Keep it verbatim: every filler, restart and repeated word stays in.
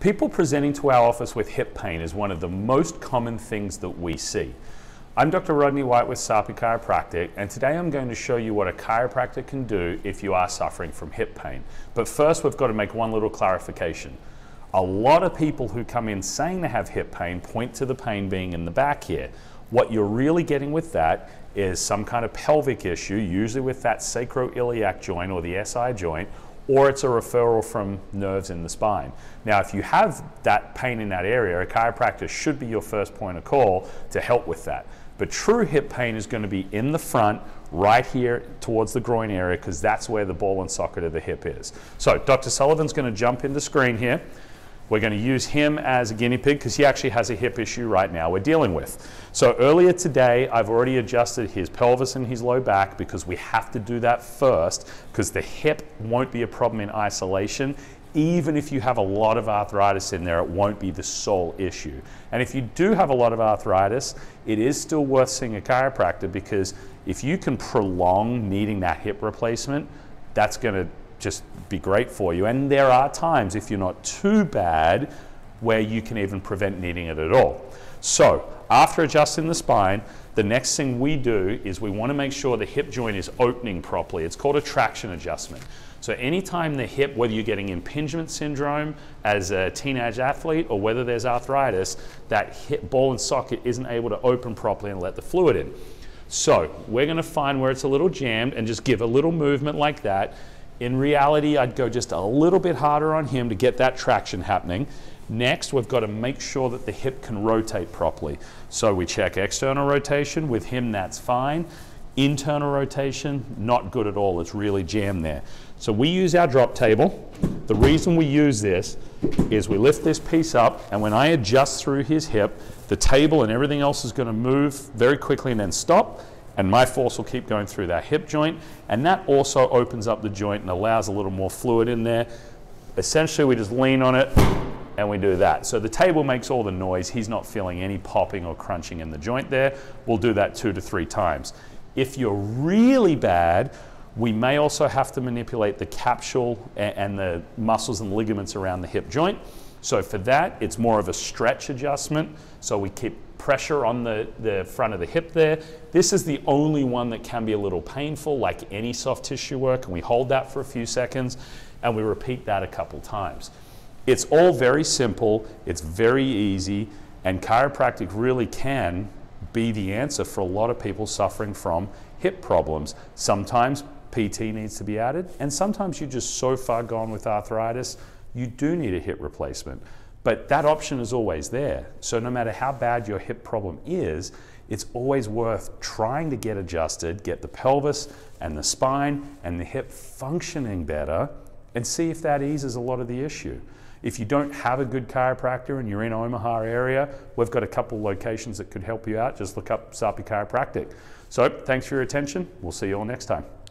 People presenting to our office with hip pain is one of the most common things that we see. I'm Doctor Rodney White with Omaha Chiropractor, and today I'm going to show you what a chiropractor can do if you are suffering from hip pain. But first, we've got to make one little clarification. A lot of people who come in saying they have hip pain point to the pain being in the back here. What you're really getting with that is some kind of pelvic issue, usually with that sacroiliac joint or the S I joint, or it's a referral from nerves in the spine. Now, if you have that pain in that area, a chiropractor should be your first point of call to help with that. But true hip pain is going to be in the front, right here towards the groin area, because that's where the ball and socket of the hip is. So Doctor Sullivan's going to jump into screen here. We're going to use him as a guinea pig because he actually has a hip issue right now we're dealing with. So earlier today, I've already adjusted his pelvis and his low back because we have to do that first, because the hip won't be a problem in isolation. Even if you have a lot of arthritis in there, it won't be the sole issue. And if you do have a lot of arthritis, it is still worth seeing a chiropractor, because if you can prolong needing that hip replacement, that's going to just be great for you. And there are times, if you're not too bad, where you can even prevent needing it at all. So after adjusting the spine, the next thing we do is we want to make sure the hip joint is opening properly. It's called a traction adjustment. So anytime the hip, whether you're getting impingement syndrome as a teenage athlete or whether there's arthritis, that hip ball and socket isn't able to open properly and let the fluid in. So we're going to find where it's a little jammed and just give a little movement like that. In reality, I'd go just a little bit harder on him to get that traction happening. Next, we've got to make sure that the hip can rotate properly. So we check external rotation. With him, that's fine. Internal rotation, not good at all. It's really jammed there. So we use our drop table. The reason we use this is we lift this piece up, and when I adjust through his hip, the table and everything else is going to move very quickly and then stop. And my force will keep going through that hip joint, and that also opens up the joint and allows a little more fluid in there. Essentially, we just lean on it and we do that. So the table makes all the noise. He's not feeling any popping or crunching in the joint there. We'll do that two to three times. If you're really bad, we may also have to manipulate the capsule and the muscles and ligaments around the hip joint. So for that, it's more of a stretch adjustment. So we keep pressure on the, the front of the hip there. This is the only one that can be a little painful, like any soft tissue work, and we hold that for a few seconds and we repeat that a couple times. It's all very simple, it's very easy, and chiropractic really can be the answer for a lot of people suffering from hip problems. Sometimes P T needs to be added, and sometimes you're just so far gone with arthritis, you do need a hip replacement. But that option is always there. So no matter how bad your hip problem is, it's always worth trying to get adjusted, get the pelvis and the spine and the hip functioning better, and see if that eases a lot of the issue. If you don't have a good chiropractor and you're in Omaha area, we've got a couple locations that could help you out. Just look up Omaha Chiropractor. So thanks for your attention. We'll see you all next time.